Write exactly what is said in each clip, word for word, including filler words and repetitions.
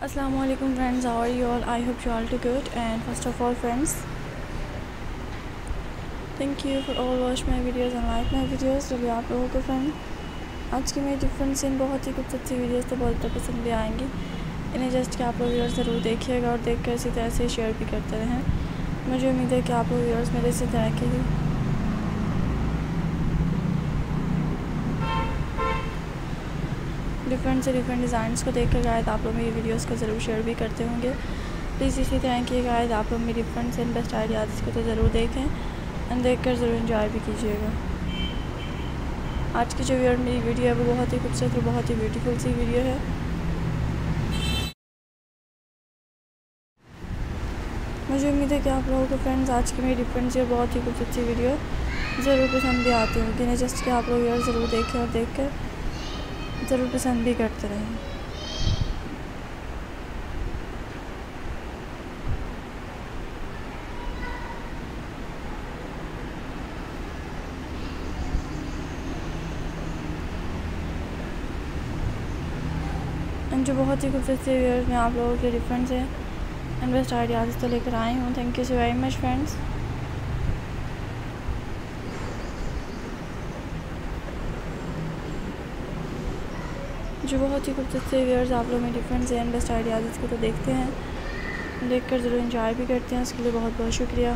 Assalamualaikum friends, how are you all? I hope you all do good. And first of all friends, thank you for all watch my videos and like my videos. चलिए आप लोगों को friend आज की मेरी different scene बहुत ही खूबसूरत सी videos तो बहुत पसंद भी आएंगी। इन्हें जस्ट कि आप लोग व्यूअर्स ज़रूर देखिएगा और देख कर इसी तरह से शेयर भी करते रहें। मुझे उम्मीद है कि आप लोग व्यूअर्स मेरे इसी तरह की डिफरेंट से डिफरेंट डिज़ाइंस को देख कर गायद आप लोग मेरी वीडियोस को ज़रूर शेयर भी करते होंगे। प्लीज़ इसी तरह की गायद आप लोग मेरी डिफरेंट से बेस्ट आइडियाज़ को तो ज़रूर देखें एंड देख कर ज़रूर इन्जॉय भी कीजिएगा। आज की जो वीडियो मेरी वीडियो है वो बहुत ही खूबसूरत और बहुत ही ब्यूटीफुल सी वीडियो है। मुझे उम्मीद है कि आप लोगों को फ्रेंड्स आज की मेरी डिफरेंट सी और बहुत ही खूबसूरत सी वीडियो ज़रूर पसंद भी आती होगी। इन्हें जस्ट कि आप लोग यार ज़रूर देखें और देख कर ज़रूर पसंद भी करते रहें। एंड जो बहुत ही खूबसूरत से व्यूअर्स में आप लोगों के डिफरेंट से एंड बेस्ट आइडियाज़ तो लेकर आई हूँ। Thank you so very much friends. जो बहुत ही खूबसूरत से व्यूअर्स आप लोग में डिफरेंट से एंड बेस्ट आइडियाज़ इसको तो देखते हैं, देख कर ज़रूर इन्जॉय भी करते हैं। उसके लिए बहुत बहुत शुक्रिया।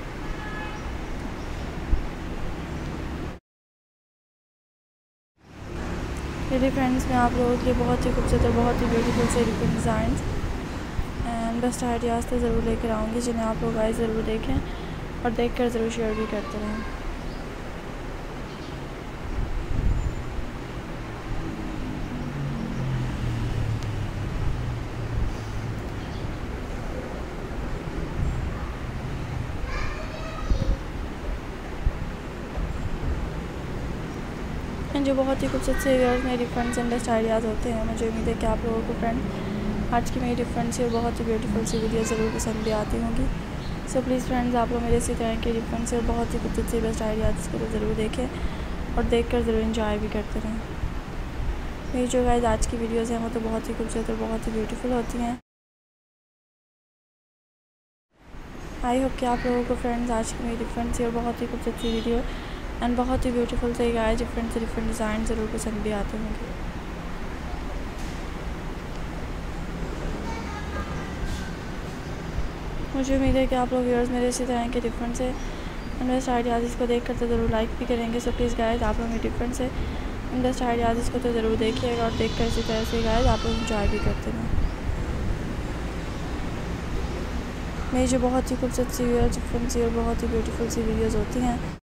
मेरे फ्रेंड्स में आप लोगों के लिए बहुत ही खूबसूरत और बहुत ही ब्यूटीफुल से different designs and best ideas तो ज़रूर लेकर आऊँगी, जिन्हें आप लोग आए ज़रूर देखें और देख कर ज़रूर शेयर भी करते रहें। जो बहुत ही खूबसूरत से व्यूअर्स मेरे डिफरेंट एंड बेस्ट आइडियाज़ होते हैं। मुझे उम्मीद है कि आप लोगों को फ्रेंड आज की मेरी डिफरेंट सी और बहुत ही ब्यूटीफुल सी वीडियो ज़रूर पसंद भी आती होंगी। सो प्लीज़ फ्रेंड्स आप लोग मेरे इसी तरह के डिफरेंट से और बहुत ही खूबसूरत से बेस्ट आइडियाज़ को ज़रूर देखें और देख कर ज़रूर इन्जॉय भी करते रहें। मेरी जो गाइस आज की वीडियोज़ हैं वो तो बहुत ही खूबसूरत और बहुत ही ब्यूटीफुल होती हैं। आई होप कि आप लोगों को फ्रेंड्स आज की मेरी डिफरेंट सी और बहुत ही खूबसूरत सी वीडियो एंड बहुत ही ब्यूटीफुल से गाय डिफरेंट से डिफरेंट डिज़ाइन ज़रूर पसंद भी आते होंगे। मुझे उम्मीद है कि आप लोग व्यूअर्स मेरे इसी तरह के डिफरेंट से बेस्ट आइडियाज़ इसको देख कर तो ज़रूर लाइक भी करेंगे। सो प्लीज़ गाइस आप लोग मेरे डिफरेंट से बेस्ट आइडियाज़ इसको तो ज़रूर देखिएगा और देख कर इसी तरह से गाइस आप लोग इन्जॉय भी करते हैं। मेरी जो बहुत ही खूबसूरत सी व्यूअर्स डिफरेंट सी और बहुत ही ब्यूटीफुल सी वीडियोज़ होती हैं